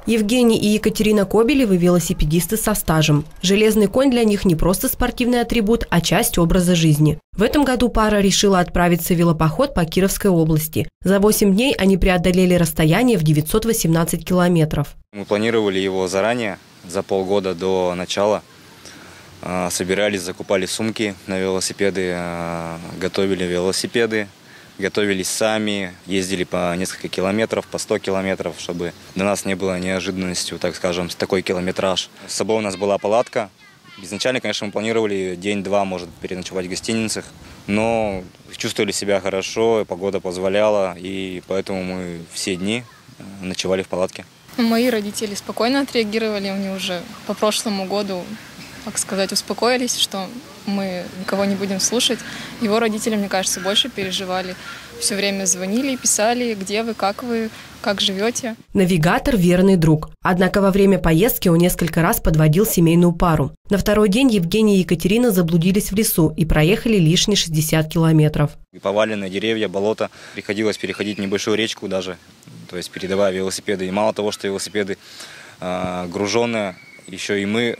Евгений и Екатерина Кобелевы – велосипедисты со стажем. Железный конь для них не просто спортивный атрибут, а часть образа жизни. В этом году пара решила отправиться в велопоход по Кировской области. За 8 дней они преодолели расстояние в 918 километров. Мы планировали его заранее, за полгода до начала. Собирались, закупали сумки на велосипеды, готовили велосипеды. Готовились сами, ездили по несколько километров, по 100 километров, чтобы для нас не было неожиданностью, так скажем, такой километраж. С собой у нас была палатка. Изначально, конечно, мы планировали день-два, может, переночевать в гостиницах, но чувствовали себя хорошо, погода позволяла, и поэтому мы все дни ночевали в палатке. Мои родители спокойно отреагировали, они уже по прошлому году, так сказать, успокоились, что мы никого не будем слушать. Его родители, мне кажется, больше переживали. Все время звонили и писали, где вы, как живете. Навигатор – верный друг. Однако во время поездки он несколько раз подводил семейную пару. На второй день Евгений и Екатерина заблудились в лесу и проехали лишние 60 километров. Поваленные деревья, болото. Приходилось переходить небольшую речку даже, то есть передавая велосипеды. И мало того, что велосипеды груженные, еще и мы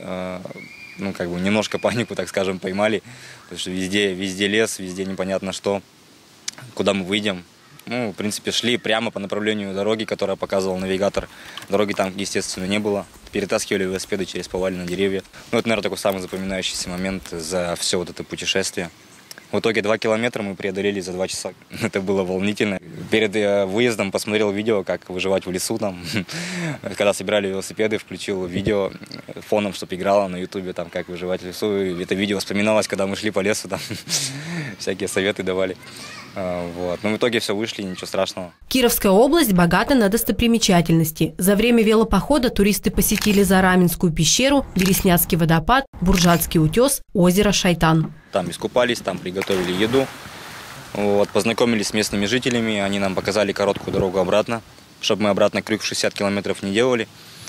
немножко панику, так скажем, поймали, потому что везде лес, везде непонятно что, куда мы выйдем. В принципе, шли прямо по направлению дороги, которая показывал навигатор. Дороги там, естественно, не было. Перетаскивали велосипеды через поваленные деревья. Это, наверное, такой самый запоминающийся момент за все вот это путешествие. В итоге 2 километра мы преодолели за 2 часа. Это было волнительно. Перед выездом посмотрел видео, как выживать в лесу. Когда собирали велосипеды, включил видео фоном, чтобы играло на ютубе, как выживать в лесу. И это видео вспоминалось, когда мы шли по лесу, всякие советы давали. Но в итоге все вышли, ничего страшного. Кировская область богата на достопримечательности. За время велопохода туристы посетили Зараменскую пещеру, Береснятский водопад, Буржатский утес, озеро Шайтан. Там искупались, там приготовили еду, познакомились с местными жителями, они нам показали короткую дорогу обратно, чтобы мы обратно крюк в 60 километров не делали.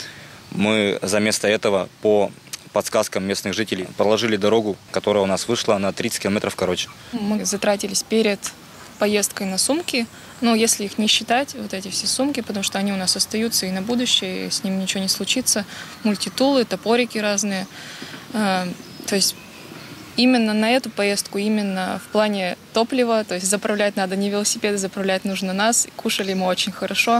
Мы заместо этого по подсказкам местных жителей проложили дорогу, которая у нас вышла на 30 километров короче. Мы затратились перед поездкой на сумки, если их не считать, эти все сумки, потому что они у нас остаются и на будущее, и с ними ничего не случится. Мультитулы, топорики разные. То есть именно на эту поездку, именно в плане топлива, то есть заправлять надо не велосипеды, заправлять нужно нас. Кушали мы очень хорошо.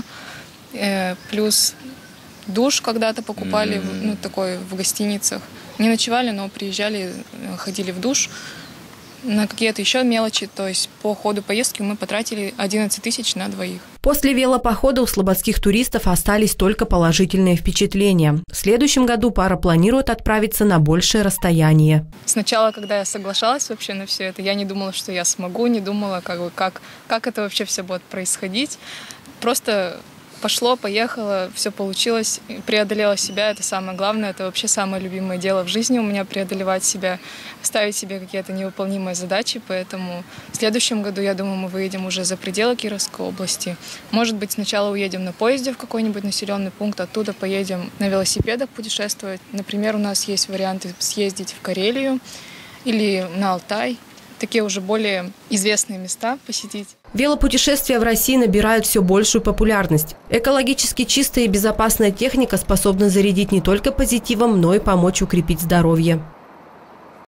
Плюс душ когда-то покупали, такой в гостиницах. Не ночевали, но приезжали, ходили в душ. На какие-то еще мелочи, то есть по ходу поездки мы потратили 11 тысяч на двоих. После велопохода у слободских туристов остались только положительные впечатления. В следующем году пара планирует отправиться на большее расстояние. Сначала, когда я соглашалась вообще на все это, я не думала, что я смогу, не думала, как это вообще все будет происходить. Просто пошло, поехало, все получилось, преодолела себя, это самое главное, это вообще самое любимое дело в жизни у меня, преодолевать себя, ставить себе какие-то невыполнимые задачи, поэтому в следующем году, я думаю, мы выедем уже за пределы Кировской области. Может быть, сначала уедем на поезде в какой-нибудь населенный пункт, оттуда поедем на велосипедах путешествовать. Например, у нас есть варианты съездить в Карелию или на Алтай. Такие уже более известные места посетить. Велопутешествия в России набирают все большую популярность. Экологически чистая и безопасная техника способна зарядить не только позитивом, но и помочь укрепить здоровье.